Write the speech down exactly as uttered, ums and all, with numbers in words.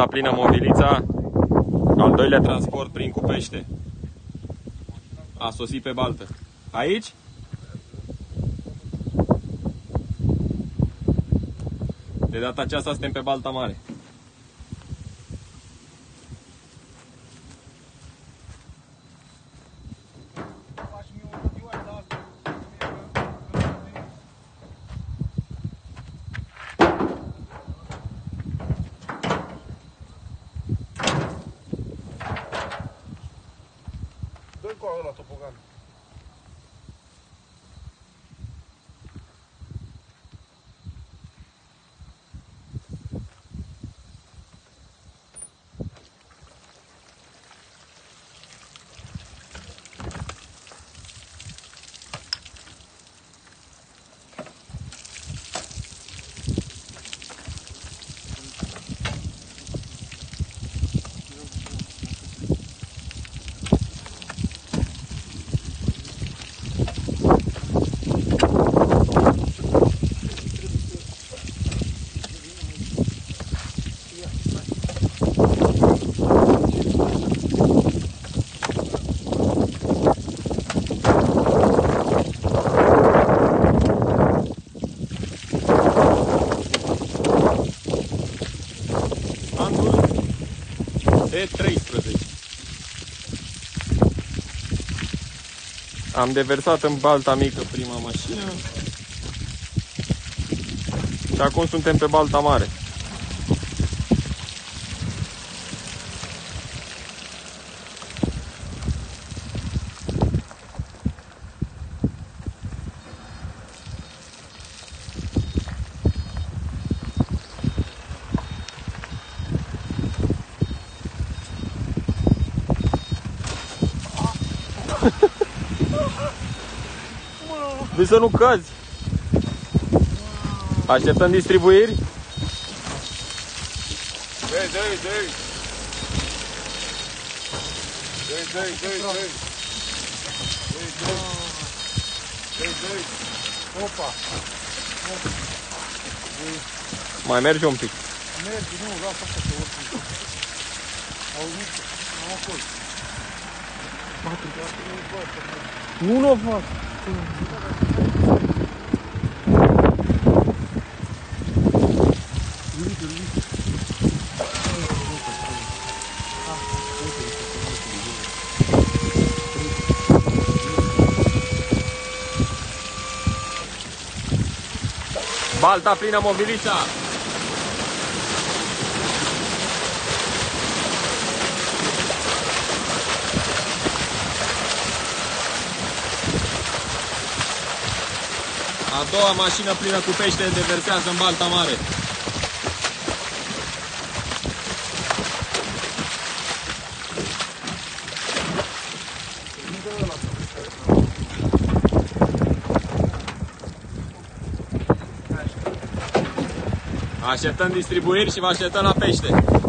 plină Movilița, al doilea transport prin cu pește. A sosit pe baltă. Aici? De data aceasta suntem pe balta mare. Dă-i cu ăla topogan. E treisprezece. Am deversat în balta mică prima mașină și acum suntem pe balta mare. Vrei să nu cazi? Așteptăm distribuiri? Dă-i, dă-i, dă-i! Dă-i, dă-i, dă-i, dă-i! Dă-i, dă-i! Dă-i, dă-i! Opa! Mai merge un pic. Mergi, nu, lasă asta să urcă. Auzi, am acolo. Nu, nu o fac. Balta plină Movilița. A doua mașină plină cu pește deversează în balta mare. Așteptăm distribuiri și vă așteptăm la pește.